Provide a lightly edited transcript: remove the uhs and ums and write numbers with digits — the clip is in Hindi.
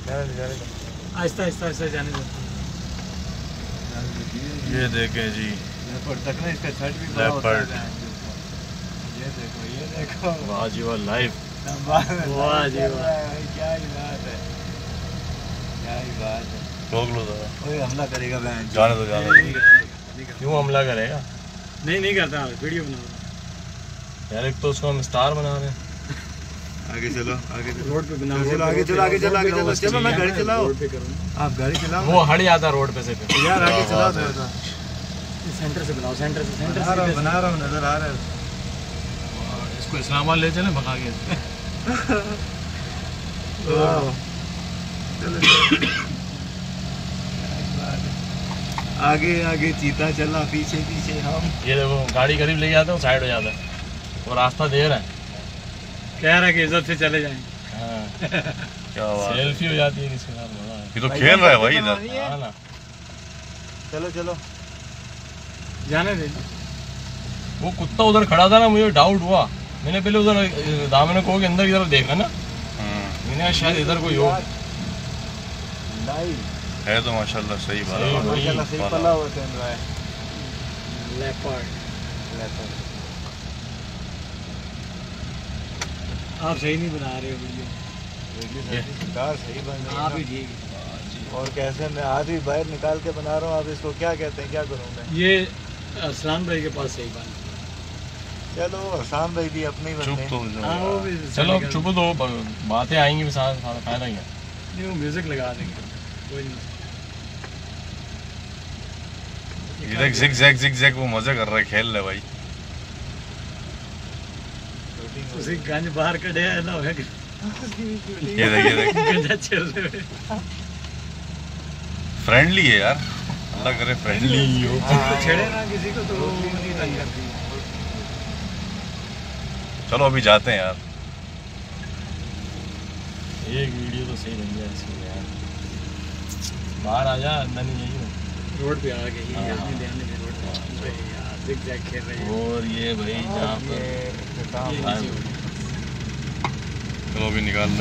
आहिस्ता आहिस्ता आहिस्ता जाने दो। ये देखें जी तक ना इसका छठ भी बड़ा होता है। ये देखो वाह जी वाह लाइव। वाह जी वाह, क्या ही बात है, क्या ही बात है। रोक लो जरा, कोई हमला करेगा बहन, जाने दो जाने दो। क्यों हमला करेगा? नहीं करता, वीडियो बना यार एक तो उसको हम स्टार बना रहे हैं। आगे चलो, आगे चलो, रोड पे बनाओ, चलो आगे चलो, आगे चलो, आगे चलो, चलो ना गाड़ी चलाओ, रोड पे करो। आप गाड़ी चलाओ, वो हट जाता रोड पे से फिर। यार आगे चलाओ थोड़ा सा। सेंटर से बनाओ, सेंटर से बना रहा हूँ, नजर आ रहा है। इसको इस्लामाबाद ले चले भगा के। आगे आगे चीता चला, पीछे पीछे हम। ये देखो गाड़ी करीब ले जाते हैं, साइड हो जाता है। वो रास्ता दे रहा है, कह रहा है कि इज्जत से चले जाएं। हाँ। क्या बात, सेल्फी हो जाती है किसके साथ। मजा है। ये तो खेल रहा है भाई इधर। हाँ ना, चलो चलो, जाने दे। वो कुत्ता उधर खड़ा था ना, मुझे डाउट हुआ। मैंने पहले उधर दामन को के अंदर की तरफ देखा ना, मैंने कहा शायद इधर कोई हो। है तो माशाल्लाह सही बात सही है। माशाल्लाह सही पला हुआ चल रहा है। लेपर्ड। आप सही नहीं बना रहे हो वीडियो। कार सही बन रही है आप ना। ही ठीक है। और कैसे मैं हाथ भी बाहर निकाल के बना रहा हूँ, आप इसको क्या कहते हैं, क्या करूँ मैं? ये असलान भाई के पास सही बना। चलो आसान भाई भी अपने ही चुप बनते तो हैं। हो हाँ जाओ। वो भी चलो चुप दो, बातें आएंगी भी साथ साथ, फायदा क्या। नहीं, वो म्यूजिक लगा देंगे, कोई नहीं। ये देख जिग जैग वो मजा कर रहा है, खेल ले भाई। उसी गंज बाहर कढ़े है ना, ये देख गंजा चल रहे हैं। फ्रेंडली है यार, अल्लाह करे फ्रेंडली हो। छेड़े ना किसी को तो वो नहीं तंग करती। चलो अभी जाते हैं यार। एक वीडियो तो सही बन गया इसकी यार। बाहर आ जा, अंदर नहीं जाइए। रोड पे आ गई, हाँ। आदमी ध्यान नहीं दे रोड पे। अबे यार जिग जैग खेल रही है। और ये भाई जहाँ पर ये नीचे हो गई। चलो अभी निकाल